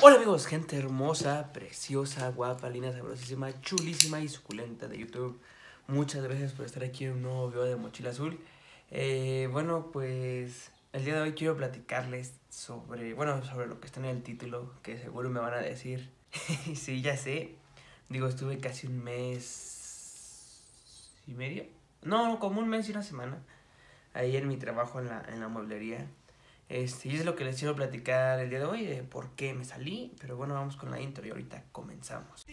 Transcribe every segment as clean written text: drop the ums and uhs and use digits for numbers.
Hola amigos, gente hermosa, preciosa, guapa, linda, sabrosísima, chulísima y suculenta de YouTube. Muchas gracias por estar aquí en un nuevo video de Mochila Azul. Bueno, pues el día de hoy quiero platicarles sobre lo que está en el título, que seguro me van a decir. Sí, ya sé. Digo, estuve casi un mes y medio. No, como un mes y una semana ahí en mi trabajo en la mueblería. Y es lo que les quiero platicar el día de hoy, de por qué me salí. Pero bueno, vamos con la intro y ahorita comenzamos.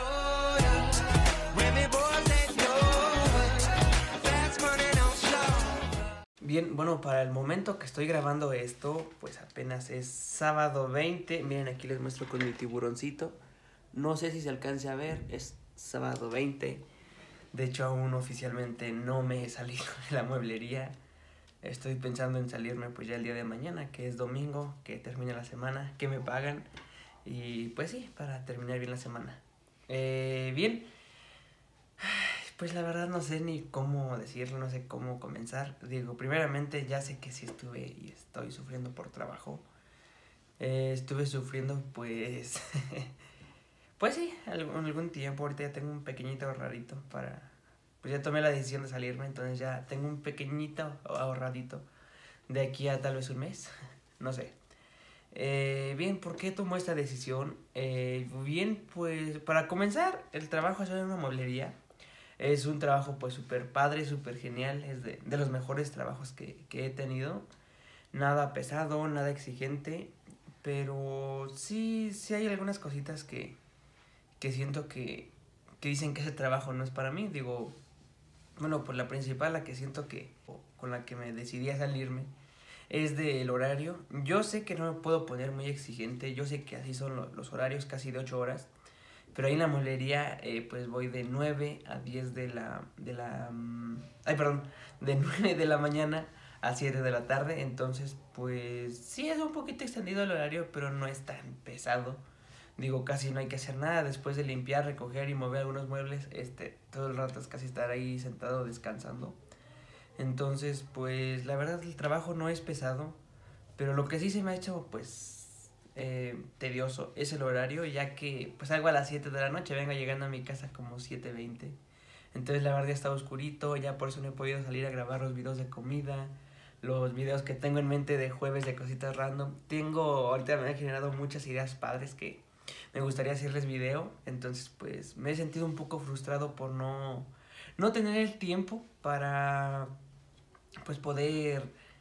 Bien, bueno, para el momento que estoy grabando esto, pues apenas es sábado 20. Miren, aquí les muestro con mi tiburoncito. No sé si se alcance a ver, es sábado 20. De hecho, aún oficialmente no me he salido de la mueblería. Estoy pensando en salirme pues ya el día de mañana, que es domingo, que termina la semana, que me pagan. Y pues sí, para terminar bien la semana. Bien, pues la verdad no sé ni cómo decirlo, no sé cómo comenzar. Digo, primeramente ya sé que sí estuve y estoy sufriendo por trabajo. Estuve sufriendo pues, pues sí, algún tiempo. Ahorita ya tengo un pequeñito ahorradito para... Pues ya tomé la decisión de salirme, entonces ya tengo un pequeñito ahorradito de aquí a tal vez un mes, no sé. Bien, ¿por qué tomó esta decisión? Bien, pues para comenzar, el trabajo es en una mueblería. Es un trabajo pues súper padre, súper genial, es de los mejores trabajos que he tenido. Nada pesado, nada exigente, pero sí hay algunas cositas que siento que dicen que ese trabajo no es para mí. Digo, bueno, pues la principal, la que siento que, con la que me decidí a salirme, es del horario. Yo sé que no me puedo poner muy exigente, yo sé que así son los horarios, casi de 8 horas, pero ahí en la mueblería pues voy de 9 a 10 de 9 de la mañana a 7 de la tarde, entonces pues sí es un poquito extendido el horario, pero no es tan pesado. Digo, casi no hay que hacer nada después de limpiar, recoger y mover algunos muebles, todo el rato es casi estar ahí sentado descansando. Entonces, pues la verdad el trabajo no es pesado, pero lo que sí se me ha hecho pues tedioso es el horario, ya que pues salgo a las 7 de la noche, vengo llegando a mi casa como 7:20. Entonces la verdad ya está oscurito, ya por eso no he podido salir a grabar los videos de comida, los videos que tengo en mente de jueves de cositas random. Ahorita me han generado muchas ideas padres que me gustaría hacerles video, entonces pues me he sentido un poco frustrado por no tener el tiempo para pues poder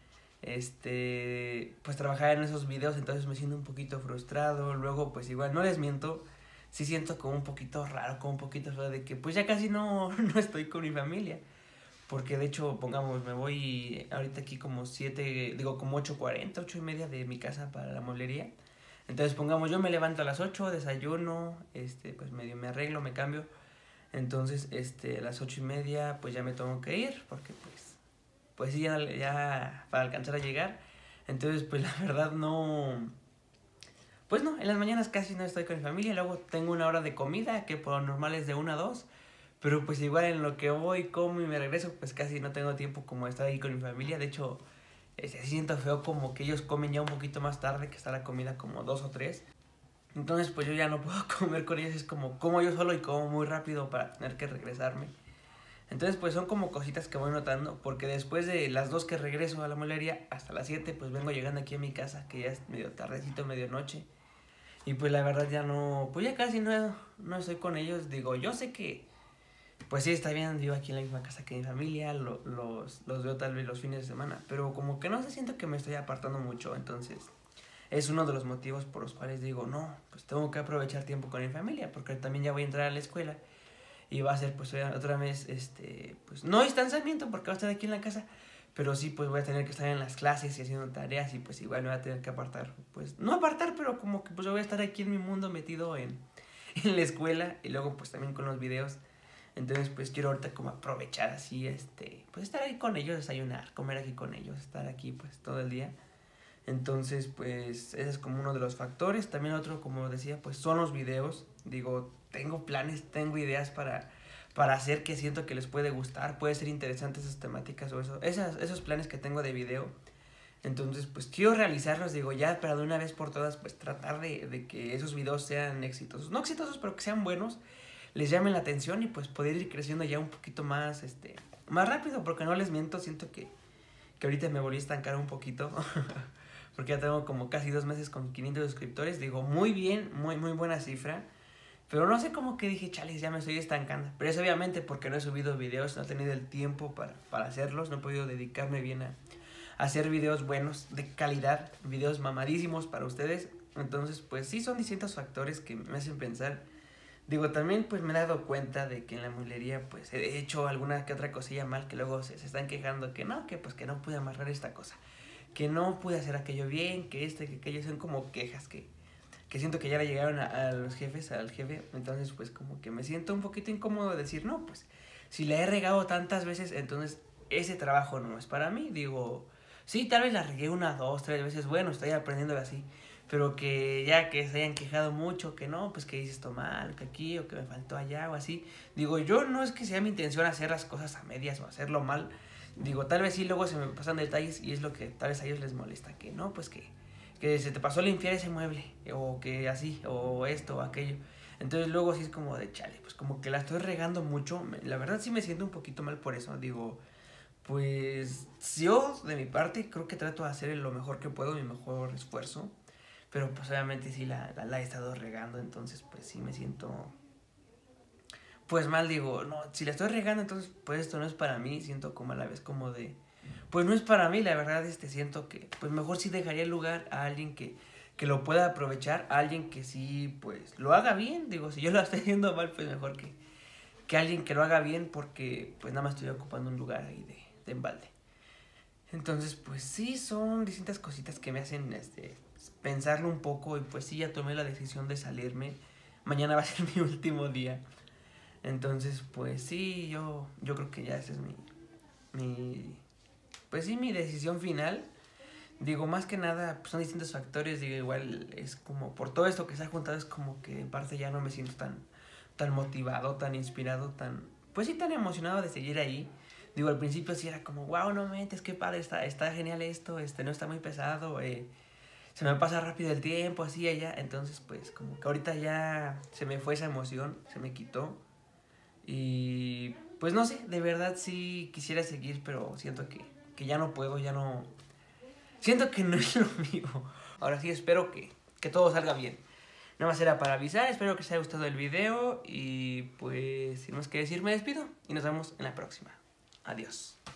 pues trabajar en esos videos. Entonces me siento un poquito frustrado. Luego pues igual no les miento, sí siento como un poquito raro, como un poquito feo de que pues ya casi no estoy con mi familia, porque de hecho pongamos me voy ahorita aquí como 8:40, 8:30 de mi casa para la mueblería. Entonces pongamos yo me levanto a las 8, desayuno, pues medio me arreglo, me cambio. Entonces a las 8:30 pues ya me tengo que ir, porque pues sí, ya para alcanzar a llegar. Entonces, pues la verdad pues no, en las mañanas casi no estoy con mi familia. Luego tengo una hora de comida, que por lo normal es de 1 a 2. Pero pues igual en lo que voy, como y me regreso, pues casi no tengo tiempo como de estar ahí con mi familia. De hecho, siento feo como que ellos comen ya un poquito más tarde, que está la comida como 2 o 3. Entonces, pues yo ya no puedo comer con ellos. Es como yo solo y como muy rápido para tener que regresarme. Entonces, pues son como cositas que voy notando, porque después de las 2 que regreso a la mueblería, hasta las 7, pues vengo llegando aquí a mi casa, que ya es medio tardecito, medio noche. Y pues la verdad ya pues ya casi no estoy con ellos. Digo, yo sé que, pues sí, está bien, vivo aquí en la misma casa que mi familia, los veo tal vez los fines de semana, pero como que no sé, siento que me estoy apartando mucho. Entonces, es uno de los motivos por los cuales digo, no, pues tengo que aprovechar tiempo con mi familia, porque también ya voy a entrar a la escuela. Y va a ser pues otra vez, pues no distanciamiento porque va a estar aquí en la casa, pero sí pues voy a tener que estar en las clases y haciendo tareas, y pues igual me voy a tener que apartar, pues no apartar, pero como que pues yo voy a estar aquí en mi mundo metido en la escuela, y luego pues también con los videos. Entonces pues quiero ahorita como aprovechar así, pues estar ahí con ellos, desayunar, comer aquí con ellos, estar aquí pues todo el día. Entonces pues ese es como uno de los factores. También otro, como decía, pues son los videos. Digo, tengo planes, tengo ideas para hacer, que siento que les puede gustar, puede ser interesante esas temáticas o esos planes que tengo de video. Entonces, pues quiero realizarlos, digo, ya para de una vez por todas, pues tratar de que esos videos sean exitosos. No exitosos, pero que sean buenos, les llamen la atención y pues poder ir creciendo ya un poquito más, más rápido, porque no les miento, siento que ahorita me volví a estancar un poquito, porque ya tengo como casi 2 meses con 500 suscriptores, digo, muy bien, muy buena cifra, pero no sé cómo que dije, chales, ya me estoy estancando, pero es obviamente porque no he subido videos, no he tenido el tiempo para hacerlos, no he podido dedicarme bien a hacer videos buenos, de calidad, videos mamadísimos para ustedes. Entonces, pues sí, son distintos factores que me hacen pensar. Digo, también pues me he dado cuenta de que en la mueblería pues he hecho alguna que otra cosilla mal, que luego se están quejando que no, que pues que no pude amarrar esta cosa, que no pude hacer aquello bien, que que aquello, son como quejas que siento que ya le llegaron a los jefes, al jefe. Entonces pues como que me siento un poquito incómodo de decir, no, pues si la he regado tantas veces, entonces ese trabajo no es para mí. Digo, sí, tal vez la regué 1, 2, 3 veces, bueno, estoy aprendiendo así, pero que ya que se hayan quejado mucho, que no, pues que hice esto mal, que aquí, o que me faltó allá, o así. Digo, yo no es que sea mi intención hacer las cosas a medias o hacerlo mal. Digo, tal vez sí luego se me pasan detalles y es lo que tal vez a ellos les molesta, que no, pues que se te pasó a limpiar ese mueble, o que así, o esto, o aquello. Entonces luego sí es como de chale, pues como que la estoy regando mucho. La verdad sí me siento un poquito mal por eso. Digo, pues yo de mi parte creo que trato de hacer lo mejor que puedo, mi mejor esfuerzo. Pero pues obviamente sí la he estado regando, entonces pues sí me siento pues mal, digo, no, si la estoy regando, entonces pues esto no es para mí. Siento como a la vez como de, pues no es para mí, la verdad, siento que pues mejor sí dejaría el lugar a alguien que lo pueda aprovechar, a alguien que sí pues lo haga bien. Digo, si yo lo estoy haciendo mal, pues mejor que alguien que lo haga bien, porque pues nada más estoy ocupando un lugar ahí de embalde. Entonces, pues sí, son distintas cositas que me hacen pensarlo un poco. Y pues sí, ya tomé la decisión de salirme. Mañana va a ser mi último día. Entonces, pues sí, yo creo que ya esa es pues sí, mi decisión final. Digo, más que nada, pues son distintos factores. Digo, igual es como por todo esto que se ha juntado, es como que en parte ya no me siento tan motivado, tan inspirado, pues sí, tan emocionado de seguir ahí. Digo, al principio sí era como, wow, no mentes, qué padre, está genial esto, no está muy pesado, se me pasa rápido el tiempo, así, allá. Entonces, pues, como que ahorita ya se me fue esa emoción, se me quitó. Y, pues, no sé, de verdad sí quisiera seguir, pero siento que ya no puedo, ya no... Siento que no es lo mío. Ahora sí, espero que todo salga bien. Nada más era para avisar, espero que os haya gustado el video y pues sin más que decir me despido y nos vemos en la próxima. Adiós.